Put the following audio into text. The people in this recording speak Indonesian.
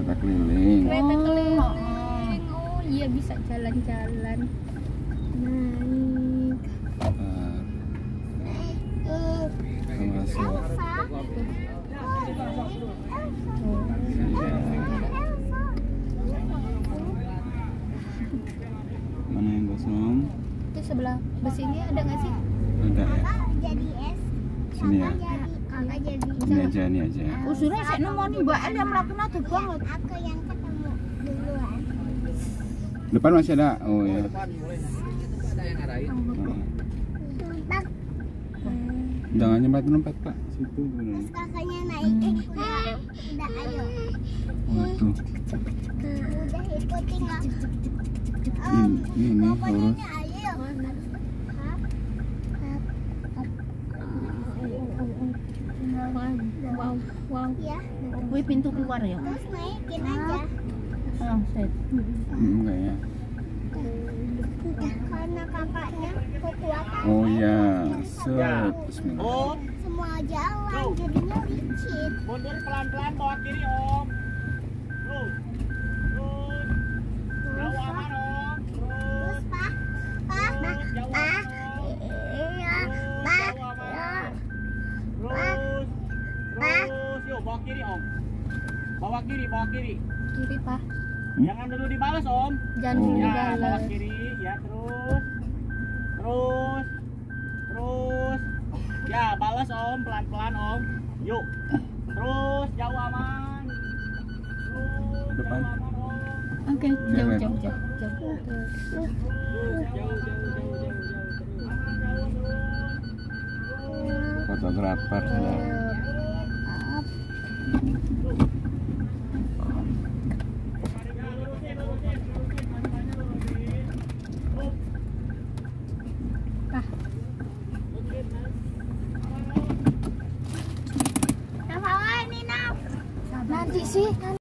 kereta keliling. Kereta keliling. Oh iya, bisa jalan-jalan. Naik. Masuk. Mana yang kosong? Itu sebelah bus ini ada nggak sih? Ada ya. Jadi es. Sini ya. Kakak jadi. Ini aja. Usulnya saya nemoni Mbak El yang melakukan itu banget. Aku yang ketemu duluan. Depan masih ada. Oh ya. Jangan nyempat Pak. Situ. Terus kakaknya naik. Udah ayo. Oh tuh. Udah ikutin nggak? Ini Pokoknya lurus. ayo. Wow. Ya. Wih, pintu keluar ya. Terus naikin aja. Set. Enggak ya. Karena kakaknya kekuatan. Oh ya. Set. Bismillah. Om, Semua jalan jadinya licin. mundur pelan-pelan bawa kiri Om. Terus, jauh aman Om. Terus Pak, Jauh Pak, aman Om. iya, Pak, Jauh aman. Terus, yuk bawa kiri Om. Bawa kiri. Kiri, Pak. Jangan dulu dibalas Om. Jangan dulu Ya, bawa dibalas. kiri, ya terus. Ya, balas Om, pelan-pelan Om. Yuk. Terus, jauh aman. Terus, Depan. jauh aman Om. Oke, Jangan. jauh. Fotografer sudah. Nah, ini Nanti sih.